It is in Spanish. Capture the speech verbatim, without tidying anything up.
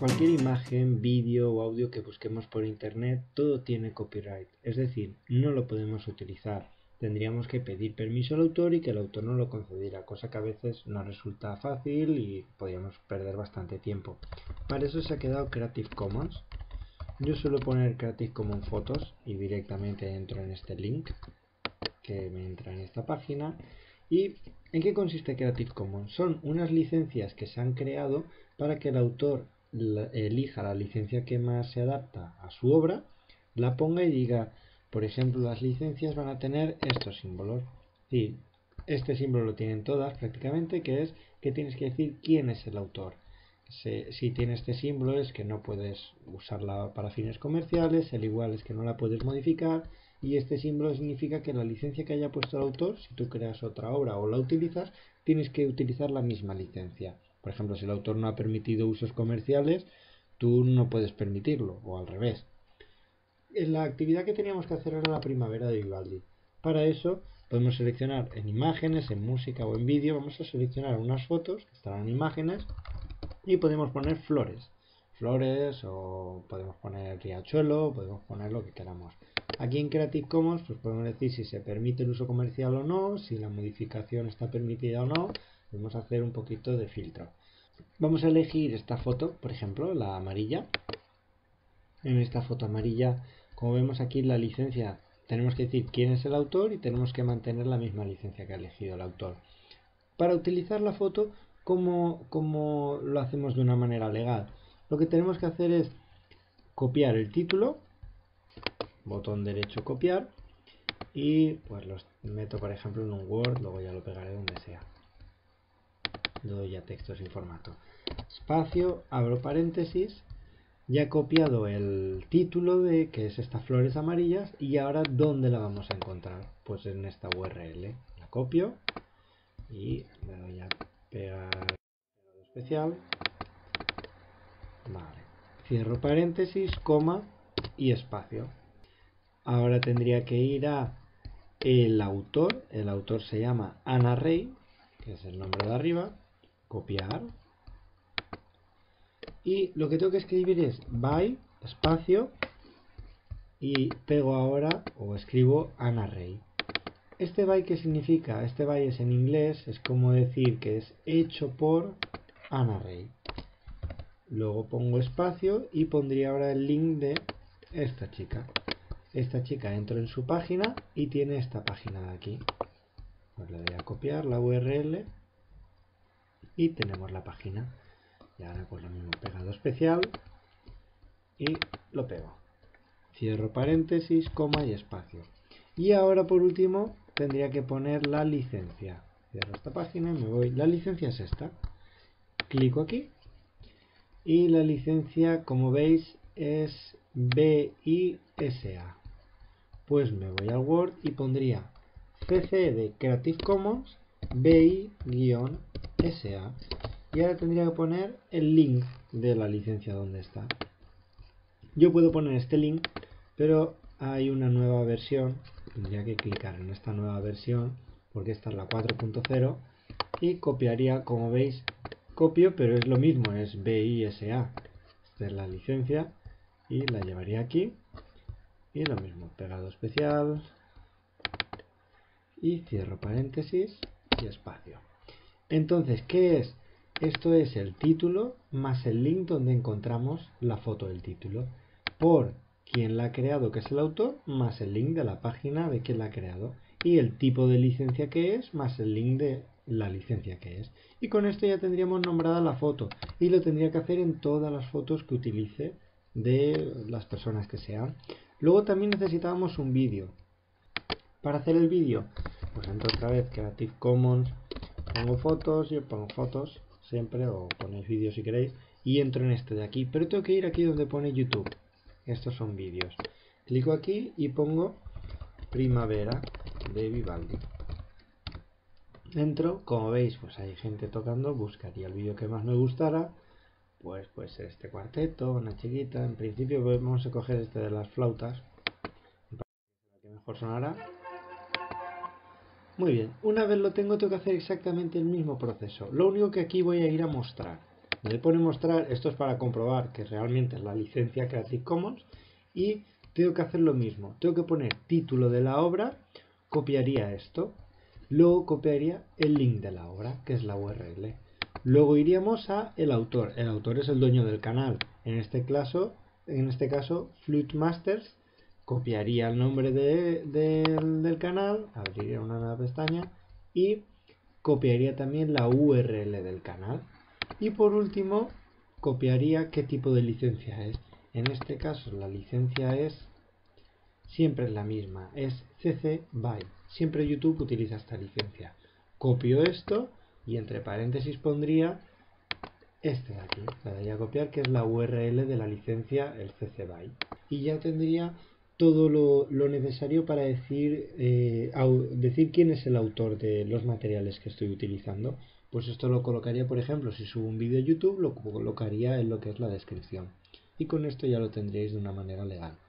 Cualquier imagen, vídeo o audio que busquemos por internet, todo tiene copyright, es decir, no lo podemos utilizar. Tendríamos que pedir permiso al autor y que el autor no lo concediera, cosa que a veces no resulta fácil y podríamos perder bastante tiempo. Para eso se ha quedado Creative Commons. Yo suelo poner Creative Commons Fotos y directamente entro en este link que me entra en esta página. ¿Y en qué consiste Creative Commons? Son unas licencias que se han creado para que el autor elija la licencia que más se adapta a su obra, la ponga y diga, por ejemplo, las licencias van a tener estos símbolos. Sí, este símbolo lo tienen todas prácticamente, que es que tienes que decir quién es el autor. Si, si tiene este símbolo es que no puedes usarla para fines comerciales, el igual es que no la puedes modificar, y este símbolo significa que la licencia que haya puesto el autor, si tú creas otra obra o la utilizas, tienes que utilizar la misma licencia. Por ejemplo, si el autor no ha permitido usos comerciales, tú no puedes permitirlo, o al revés. La actividad que teníamos que hacer era la primavera de Vivaldi. Para eso podemos seleccionar en imágenes, en música o en vídeo, vamos a seleccionar unas fotos, que estarán en imágenes, y podemos poner flores. Flores o podemos poner riachuelo, podemos poner lo que queramos. Aquí en Creative Commons pues podemos decir si se permite el uso comercial o no, si la modificación está permitida o no. Vamos a hacer un poquito de filtro. Vamos a elegir esta foto, por ejemplo, la amarilla. En esta foto amarilla, como vemos aquí, la licencia, tenemos que decir quién es el autor y tenemos que mantener la misma licencia que ha elegido el autor. Para utilizar la foto, ¿cómo, cómo lo hacemos de una manera legal? Lo que tenemos que hacer es copiar el título, botón derecho copiar, y pues los meto por ejemplo en un Word, luego ya lo pegaré donde sea. Doy a texto sin formato. Espacio, abro paréntesis, ya he copiado el título de que es estas flores amarillas, y ahora ¿dónde la vamos a encontrar? Pues en esta U R L. La copio y le doy a pegar especial. Vale. Cierro paréntesis, coma y espacio. Ahora tendría que ir a el autor. El autor se llama Ana Rey, que es el nombre de arriba. Copiar. Y lo que tengo que escribir es by, espacio, y pego ahora o escribo Ana Rey. Este by, ¿qué significa? Este by es en inglés, es como decir que es hecho por Ana Rey. Luego pongo espacio y pondría ahora el link de esta chica. Esta chica entro en su página y tiene esta página de aquí. Pues le voy a copiar la U R L y tenemos la página. Y ahora pues lo mismo, pegado especial y lo pego. Cierro paréntesis, coma y espacio. Y ahora por último tendría que poner la licencia. Cierro esta página y me voy. La licencia es esta. Clico aquí. Y la licencia, como veis, es B I S A. Pues me voy al Word y pondría C C de Creative Commons B I S A. Y ahora tendría que poner el link de la licencia donde está. Yo puedo poner este link, pero hay una nueva versión. Tendría que clicar en esta nueva versión, porque esta es la cuatro punto cero. Y copiaría, como veis, copio, pero es lo mismo, es B I S A. Esta es la licencia y la llevaría aquí. Y lo mismo, pegado especial. Y cierro paréntesis y espacio. Entonces, ¿qué es? Esto es el título más el link donde encontramos la foto del título. Por quien la ha creado, que es el autor, más el link de la página de quien la ha creado. Y el tipo de licencia que es, más el link de la licencia que es. Y con esto ya tendríamos nombrada la foto. Y lo tendría que hacer en todas las fotos que utilice de las personas que sean. Luego también necesitábamos un vídeo. Para hacer el vídeo, pues entro otra vez Creative Commons, pongo fotos, yo pongo fotos siempre, o ponéis vídeos si queréis, y entro en este de aquí, pero tengo que ir aquí donde pone YouTube. Estos son vídeos. Clico aquí y pongo Primavera de Vivaldi. Entro, como veis, pues hay gente tocando, buscaría el vídeo que más me gustara, pues pues este cuarteto, una chiquita. En principio vamos a coger este de las flautas, para que mejor sonará. Muy bien, una vez lo tengo, tengo que hacer exactamente el mismo proceso. Lo único que aquí voy a ir a mostrar. Donde pone mostrar, esto es para comprobar que realmente es la licencia Creative Commons, y tengo que hacer lo mismo. Tengo que poner título de la obra, copiaría esto, luego copiaría el link de la obra, que es la U R L. Luego iríamos a el autor. El autor es el dueño del canal. En este caso, en este caso Flute Masters. Copiaría el nombre de, de, del canal, abriría una nueva pestaña y copiaría también la U R L del canal. Y por último, copiaría qué tipo de licencia es. En este caso, la licencia es siempre la misma, es C C B Y. Siempre YouTube utiliza esta licencia. Copio esto y entre paréntesis pondría este de aquí. Le daría a copiar, que es la U R L de la licencia, el C C B Y. Y ya tendría todo lo, lo necesario para decir, eh, au, decir quién es el autor de los materiales que estoy utilizando. Pues esto lo colocaría, por ejemplo, si subo un vídeo a YouTube, lo colocaría en lo que es la descripción. Y con esto ya lo tendréis de una manera legal.